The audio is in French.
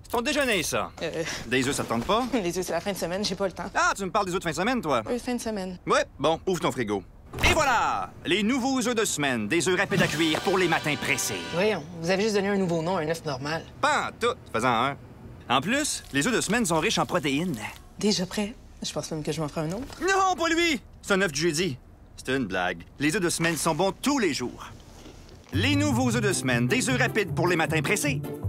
C'est ton déjeuner, ça. Des œufs, ça te tente pas? Les œufs, c'est la fin de semaine, j'ai pas le temps. Ah, tu me parles des œufs de fin de semaine, toi? Fin de semaine. Ouais, bon, ouvre ton frigo. Et voilà! Les nouveaux œufs de semaine, des œufs rapides à cuire pour les matins pressés. Voyons, vous avez juste donné un nouveau nom à un œuf normal. Pas en tout, faisant un. En plus, les œufs de semaine sont riches en protéines. Déjà prêt? Je pense même que je m'en ferai un autre. Non, pas lui! C'est un œuf du jeudi. C'est une blague. Les œufs de semaine sont bons tous les jours. Les nouveaux œufs de semaine, des œufs rapides pour les matins pressés.